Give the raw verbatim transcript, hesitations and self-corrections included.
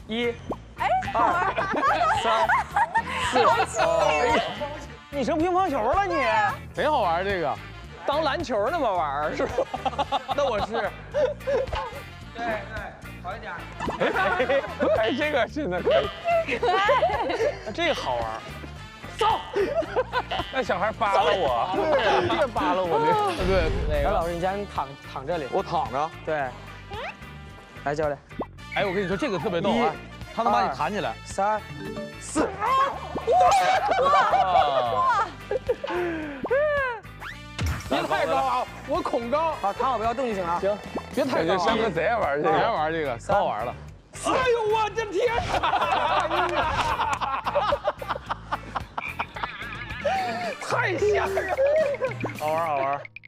一，哎，二，三，四，哦，你成乒乓球了你？ 贼好玩这个， 当篮球那么玩是吧？那我是。对对，好一点。 哎，这个真的可以， 这个好玩。走。 那小孩扒拉我，对，别扒拉我这，对， 哪个？老师，你先躺躺这里。 我躺着。 对。来，教练。 哎，我跟你说，这个特别逗啊，他能把你弹起来。 三，四。 哇！别太高啊，我恐高。 好，躺好不要动就行了。行， 别太高。山哥贼爱玩这个，贼爱玩这个，可好玩了。哎呦我的天哪！太吓人了，好玩好玩。